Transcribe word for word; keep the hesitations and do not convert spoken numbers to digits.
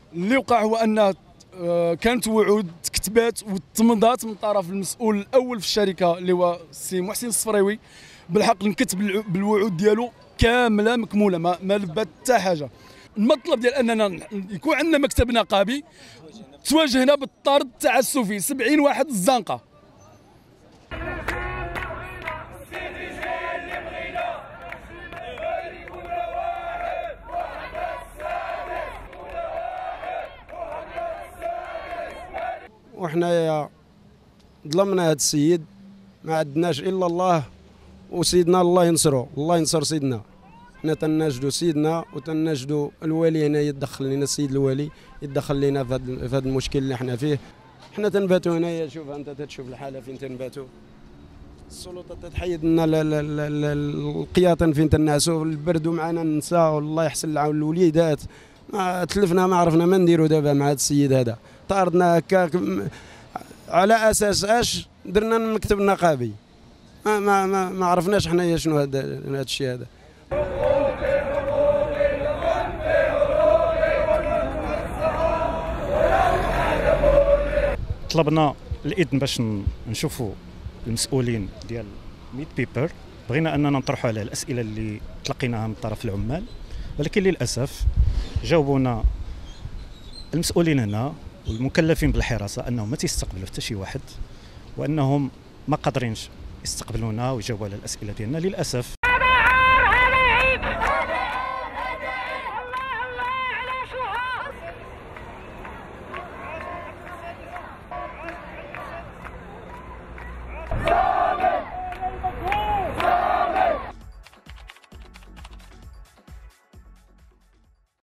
اللي وقع هو ان كانت وعود كتبات وتمضات من طرف المسؤول الاول في الشركه اللي هو السي محسن الصفريوي. بالحق نكتب بالوعود ديالو كامله مكموله، ما, ما لبات حتى حاجه. المطلب ديال اننا يكون عندنا مكتب نقابي، تواجهنا بالطرد التعسفي سبعين واحد الزنقه. وحنايا ظلمنا هذا السيد، ما عندناش الا الله وسيدنا الله ينصرو، الله ينصر سيدنا. حنا تناشدوا سيدنا وتناشدوا الوالي هنا يتدخل لنا، السيد الوالي يتدخل لنا في هذا المشكل اللي حنا فيه. حنا تنباتوا هنايا، شوف انت تشوف الحاله فين تنباتوا. السلطه تتحيد لنا القياطن فين تنعسوا، البرد ومعنا النساء والله يحسن العون الوليدات. ما تلفنا ما عرفنا ما نديروا دابا مع هذا السيد هذا. طاردنا هكاك على اساس اش درنا المكتب النقابي. ما ما ما, ما عرفناش حنايا شنو هذا هذا الشيء هذا. طلبنا الاذن باش نشوفوا المسؤولين ديال ميت بيبر. بغينا اننا نطرحوا على الاسئله اللي تلقيناها من طرف العمال، ولكن للاسف جاوبونا المسؤولين هنا والمكلفين بالحراسه انهم ما تيستقبلوا حتى شي واحد، وانهم ما قادرينش يستقبلونا ويجاوبوا على الاسئله ديالنا للاسف. Yeah.